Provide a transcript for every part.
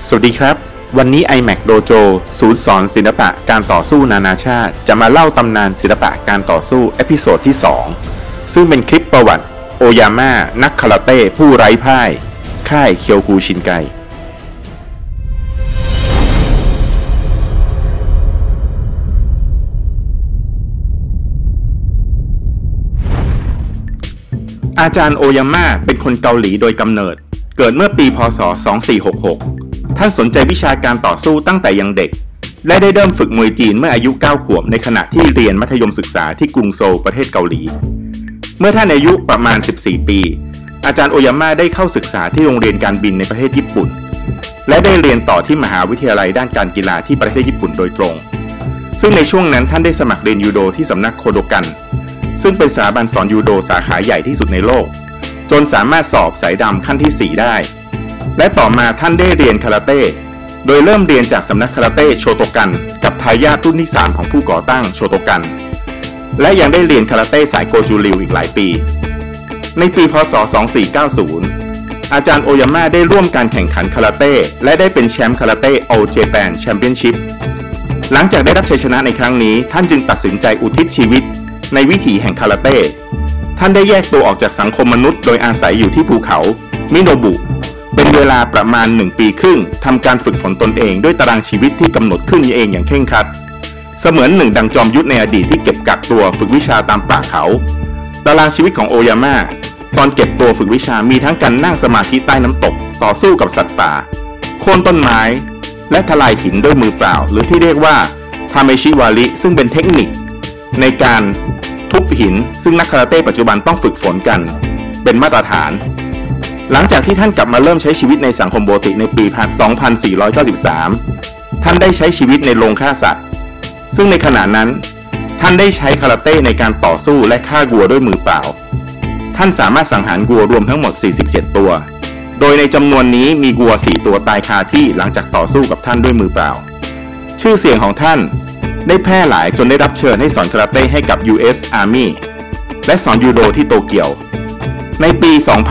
สวัสดีครับวันนี้ iMac Dojo ศูนย์สอนศิลปะการต่อสู้นานาชาติจะมาเล่าตำนานศิลปะการต่อสู้เอพิโซดที่2ซึ่งเป็นคลิปประวัติโอยาม่านักคาราเต้ผู้ไร้พ่ายค่ายเคียวคูชินไกอาจารย์โอยาม่าเป็นคนเกาหลีโดยกำเนิดเกิดเมื่อปีพ.ศ. 2466ท่านสนใจวิชาการต่อสู้ตั้งแต่ยังเด็กและได้เริ่มฝึกมวยจีนเมื่ออายุ9 ขวบในขณะที่เรียนมัธยมศึกษาที่กรุงโซลประเทศเกาหลีเมื่อท่านอายุประมาณ14 ปีอาจารย์โอยาม่าได้เข้าศึกษาที่โรงเรียนการบินในประเทศญี่ปุ่นและได้เรียนต่อที่มหาวิทยาลัยด้านการกีฬาที่ประเทศญี่ปุ่นโดยตรงซึ่งในช่วงนั้นท่านได้สมัครเรียนยูโดที่สำนักโคโดกันซึ่งเป็นสถาบันสอนยูโดสาขาใหญ่ที่สุดในโลกจนสามารถสอบสายดำขั้นที่4ได้และต่อมาท่านได้เรียนคาราเต้โดยเริ่มเรียนจากสำนักคาราเต้โชโตกันกับทายาทรุ่นที่3ของผู้ก่อตั้งโชโตกันและยังได้เรียนคาราเต้สายโกจูริวอีกหลายปีในปีพ.ศ. 2490อาจารย์โอยาม่าได้ร่วมการแข่งขันคาราเต้และได้เป็นแชมป์คาราเต้ All Japan Championship หลังจากได้รับชัยชนะในครั้งนี้ท่านจึงตัดสินใจอุทิศชีวิตในวิถีแห่งคาราเต้ท่านได้แยกตัวออกจากสังคมมนุษย์โดยอาศัยอยู่ที่ภูเขามิโนบุเป็นเวลาประมาณ1 ปีครึ่งทำการฝึกฝนตนเองด้วยตารางชีวิตที่กำหนดขึ้นเองอย่างเคร่งครัดเสมือนหนึ่งดังจอมยุทธในอดีตที่เก็บกักตัวฝึกวิชาตามป่าเขาตารางชีวิตของโอยาม่าตอนเก็บตัวฝึกวิชามีทั้งการนั่งสมาธิใต้น้ำตกต่อสู้กับสัตว์ป่าโค่นต้นไม้และทลายหินด้วยมือเปล่าหรือที่เรียกว่าทาเมชิวาริซึ่งเป็นเทคนิคในการทุบหินซึ่งนักคาราเต้ปัจจุบันต้องฝึกฝนกันเป็นมาตรฐานหลังจากที่ท่านกลับมาเริ่มใช้ชีวิตในสังคมปกติในปี 2493 ท่านได้ใช้ชีวิตในโรงฆ่าสัตว์ซึ่งในขณะนั้นท่านได้ใช้คาราเต้ในการต่อสู้และฆ่าวัวด้วยมือเปล่าท่านสามารถสังหารวัวรวมทั้งหมด47 ตัวโดยในจำนวนนี้มีวัว4 ตัวตายคาที่หลังจากต่อสู้กับท่านด้วยมือเปล่าชื่อเสียงของท่านได้แพร่หลายจนได้รับเชิญให้สอนคาราเต้ให้กับ US Army และสอนยูโดที่โตเกียวในปี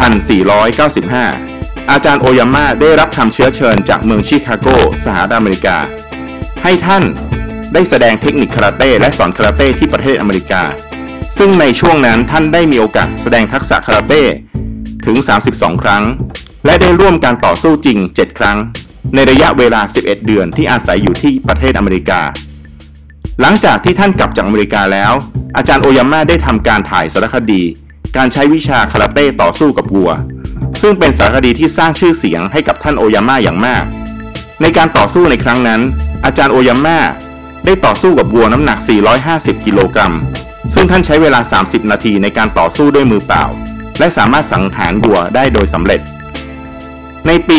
2495 อาจารย์โอยาม่าได้รับคำเชื้อเชิญจากเมืองชิคาโกสหรัฐอเมริกาให้ท่านได้แสดงเทคนิคคาราเต้และสอนคาราเต้ที่ประเทศอเมริกาซึ่งในช่วงนั้นท่านได้มีโอกาสแสดงทักษะคาราเต้ถึง32 ครั้งและได้ร่วมการต่อสู้จริง7 ครั้งในระยะเวลา11 เดือนที่อาศัยอยู่ที่ประเทศอเมริกาหลังจากที่ท่านกลับจากอเมริกาแล้วอาจารย์โอยาม่าได้ทำการถ่ายสารคดีการใช้วิชาคาราเต้ต่อสู้กับวัวซึ่งเป็นสารคดีที่สร้างชื่อเสียงให้กับท่านโอยาม่าอย่างมากในการต่อสู้ในครั้งนั้นอาจารย์โอยาม่าได้ต่อสู้กับวัวน้ำหนัก450 กิโลกรัมซึ่งท่านใช้เวลา30 นาทีในการต่อสู้ด้วยมือเปล่าและสามารถสังหารวัวได้โดยสำเร็จในปี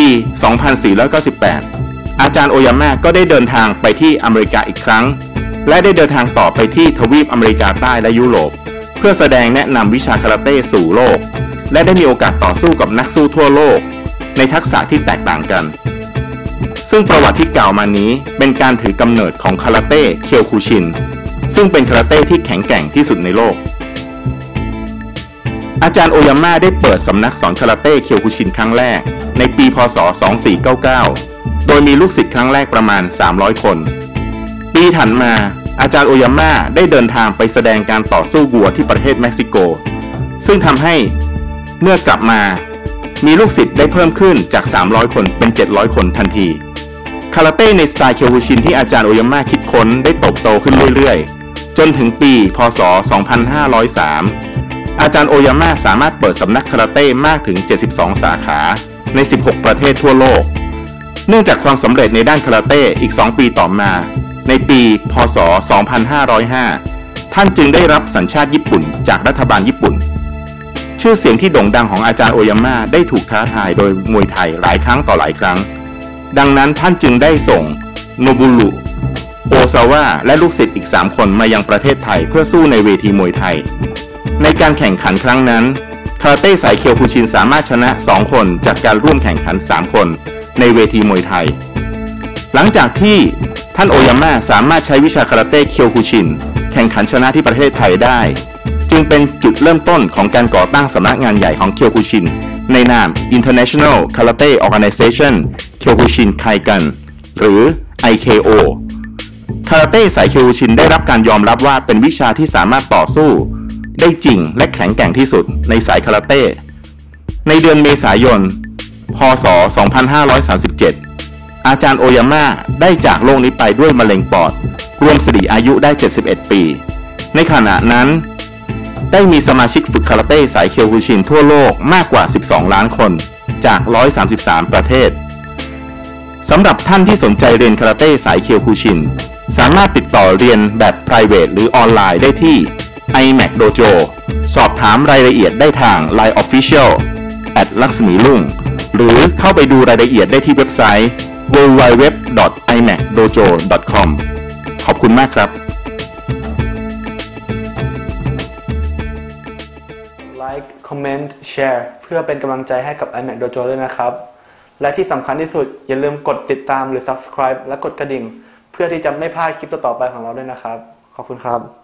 2498 อาจารย์โอยาม่าก็ได้เดินทางไปที่อเมริกาอีกครั้งและได้เดินทางต่อไปที่ทวีปอเมริกาใต้และยุโรปเพื่อแสดงแนะนำวิชาคาราเต้สู่โลกและได้มีโอกาสต่อสู้กับนักสู้ทั่วโลกในทักษะที่แตกต่างกันซึ่งประวัติที่กล่าวมานี้เป็นการถือกำเนิดของคาราเต้เคียวคูชินซึ่งเป็นคาราเต้ที่แข็งแกร่งที่สุดในโลกอาจารย์โอยาม่าได้เปิดสำนักสอนคาราเต้เคียวคูชินครั้งแรกในปีพ.ศ. 2499 โดยมีลูกศิษย์ครั้งแรกประมาณ300 คนปีถัดมาอาจารย์โอยาม่าได้เดินทางไปแสดงการต่อสู้วัวที่ประเทศเม็กซิโกซึ่งทำให้เมื่อกลับมามีลูกศิษย์ได้เพิ่มขึ้นจาก300 คนเป็น700 คนทันทีคาราเต้ในสไตล์เคียวคูชินที่อาจารย์โอยาม่าคิดค้นได้เติบโตขึ้นเรื่อยๆจนถึงปีพ.ศ. 2503 อาจารย์โอยาม่าสามารถเปิดสำนักคาราเต้มากถึง72 สาขาใน16 ประเทศทั่วโลกเนื่องจากความสำเร็จในด้านคาราเต้อีก2 ปีต่อมาในปีพ.ศ. 2505 ท่านจึงได้รับสัญชาติญี่ปุ่นจากรัฐบาลญี่ปุ่นชื่อเสียงที่โด่งดังของอาจารย์โอยาม่าได้ถูกท้าทายโดยมวยไทยหลายครั้งต่อหลายครั้งดังนั้นท่านจึงได้ส่งโนบุรุโอซาวะและลูกศิษย์อีก3 คนมายังประเทศไทยเพื่อสู้ในเวทีมวยไทยในการแข่งขันครั้งนั้นคาราเต้สายเคียวคูชินสามารถชนะ2 คนจากการร่วมแข่งขัน3 คนในเวทีมวยไทยหลังจากที่ท่านโอยาม่าสามารถใช้วิชาคาราเต้เคียวคูชินแข่งขันชนะที่ประเทศไทยได้จึงเป็นจุดเริ่มต้นของการก่อตั้งสำนักงานใหญ่ของเคียวคูชินในนาม International Karate Organization Kyokushin Kaigan หรือ IKO คาราเต้สายเคียวคุชินได้รับการยอมรับว่าเป็นวิชาที่สามารถต่อสู้ได้จริงและแข็งแกร่งที่สุดในสายคาราเต้ในเดือนเมษายน พ.ศ. 2537 อาจารย์โอยาม่าได้จากโลกนี้ไปด้วยมะเร็งปอดรวมสิริอายุได้ 71 ปีในขณะนั้นได้มีสมาชิกฝึกคาราเต้สายเคียวคุชินทั่วโลกมากกว่า 12 ล้านคนจาก 133 ประเทศสำหรับท่านที่สนใจเรียนคาราเต้สายเคียวคุชินสามารถติดต่อเรียนแบบ private หรือออนไลน์ได้ที่ iMac Dojo สอบถามรายละเอียดได้ทาง Line Official @ลักษมีรุ่งหรือเข้าไปดูรายละเอียดได้ที่เว็บไซต์ www.imacdojo.com ขอบคุณมากครับ Like Comment Share เพื่อเป็นกำลังใจให้กับ iMac Dojo ด้วยนะครับและที่สำคัญที่สุดอย่าลืมกดติดตามหรือ Subscribe และกดกระดิ่งเพื่อที่จะไม่พลาดคลิปต่อๆไปของเราด้วยนะครับขอบคุณครับ